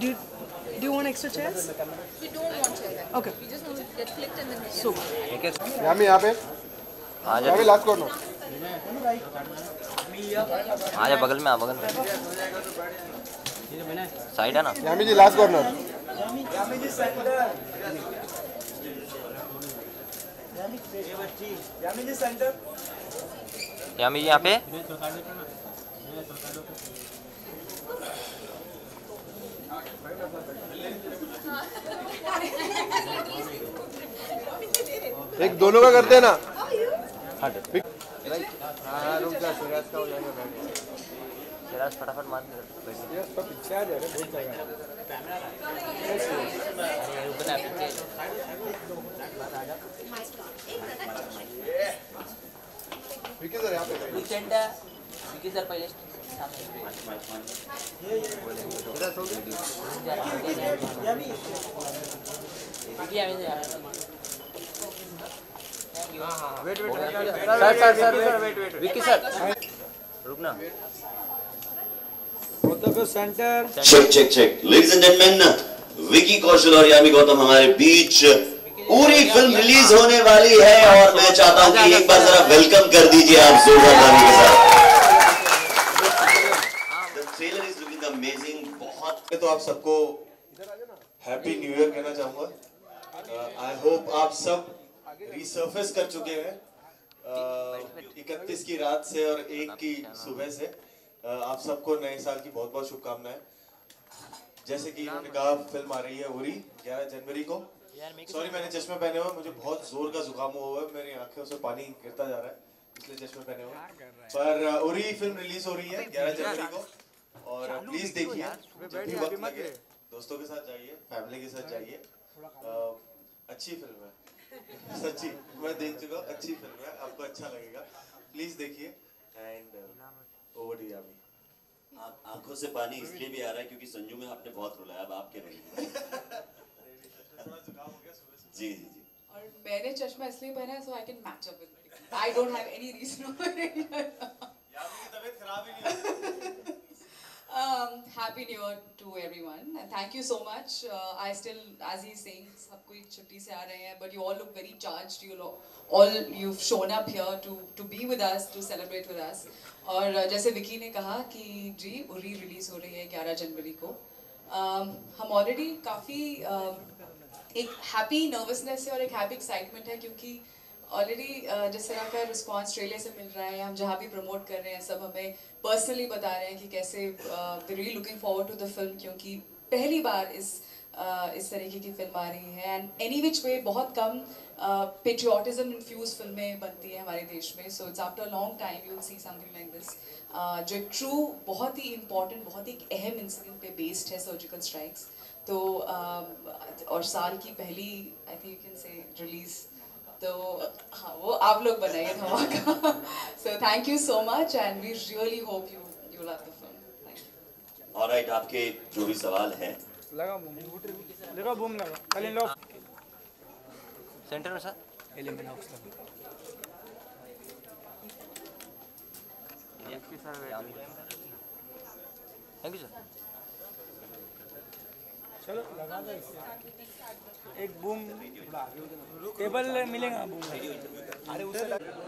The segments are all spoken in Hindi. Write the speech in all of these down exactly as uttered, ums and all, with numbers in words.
Do you do you want extra chairs? We don't want chairs. Okay. We just want to get clicked and then. So. यामी यहाँ पे यामी लास्ट कॉर्नर आ जा बगल में आ बगल में साइड है ना Yami ji last corner Yami ji centre Yami ji centre Yami ji यहाँ पे एक दोनों का करते हैं ना रुक जा सिराज का हो जाएगा बैठ सिराज फटाफट मार दे सिराज का पीछे आ जा रहा है बहुत जाएगा विकी सर यहाँ पे सेंटर विकी सर पहले wait wait sir sir sir wait wait Vicky sir रुकना centre check check check ladies and gentleman Vicky Kaushal और यामी गौतम हमारे बीच पूरी फिल्म रिलीज होने वाली है और मैं चाहता हूं कि एक बार जरा वेलकम कर दीजिए आप जोरदार ताली के साथ। The trailer is looking amazing. बहुत तो आप सबको हैप्पी न्यू ईयर कहना चाहूंगा। आई होप आप सब रिसर्फेस कर चुके हैं इकतीस की रात से और एक की सुबह से। uh, आप सबको नए साल की बहुत बहुत शुभकामनाएं। जैसे कि इन्होंने कहा फिल्म आ रही है उरी ग्यारह जनवरी को। सॉरी मैंने चश्मे पहने हुए, मुझे बहुत जोर का जुकाम हुआ है, मेरी आंखों से पानी गिरता जा रहा है इसलिए चश्मे पहने हुए। पर उरी फिल्म रिलीज हो रही है ग्यारह जनवरी को और प्लीज देखिए। जब भी वक्त लगे दोस्तों के साथ जाइए, फैमिली के साथ जाइए। अच्छी फिल्म है सच्ची, मैं देख चुका हूँ, अच्छी फिल्म है, आपको अच्छा लगेगा, प्लीज देखिए। And over to Yami. आंखों से पानी इसलिए भी आ रहा है क्योंकि संजू में आपने बहुत रुलाया, अब आपके रोइए। जी जी जी। और मैंने चश्मा इसलिए पहना है so I can match up with I don't have any reason Yami की तबीयत खराब ही नहीं um happy new year to everyone and thank you so much. uh, I still as he's saying सब कोई छुट्टी से आ रहे हैं but you all look very charged. You all you've shown up here to to be with us, to celebrate with us. और uh, जैसे विकी ने कहा कि जी उरी रिलीज हो रही है ग्यारह जनवरी को। um, हम ऑलरेडी काफ़ी uh, एक हैप्पी नर्वसनेस है और एक हैप्पी एक्साइटमेंट है क्योंकि ऑलरेडी uh, जिस तरह का रिस्पांस ऑस्ट्रेलिया से मिल रहा है, हम जहाँ भी प्रमोट कर रहे हैं सब हमें पर्सनली बता रहे हैं कि कैसे they really looking forward to the film क्योंकि पहली बार इस uh, इस तरीके की फिल्म आ रही है। एंड एनी विच वे बहुत कम पेट्रियाटिज्म इन्फ्यूज फिल्में बनती है हमारे देश में। So it's after long time you will see something like this जो एक ट्रू बहुत ही इम्पॉर्टेंट बहुत ही अहम इंसिडेंट पे बेस्ड है, सर्जिकल स्ट्राइक्स। तो uh, और साल की पहली I think you can say release, तो हाँ वो आप लोग बनाइए धमाका। So thank you so much and we really hope you you love the film. Thank you. Alright, आपके जो भी सवाल हैं लगा बूम लगा बूम लगा कल इन लोग सेंटर में सर एलिमेंट ऑक्स लगा थैंक यू सर। चलो लगा दो एक बूम टेबल मिलेगा बूम। अरे उसे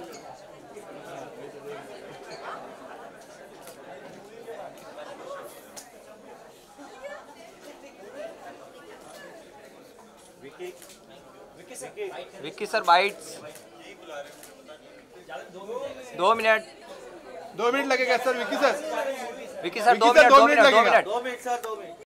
Vicky Vicky sir Vicky sir bytes दो मिनट दो मिनट लगेगा sir. Vicky sir Vicky sir दो मिनट दो मिनट दो मिनट दो मिनट सर दो मिनट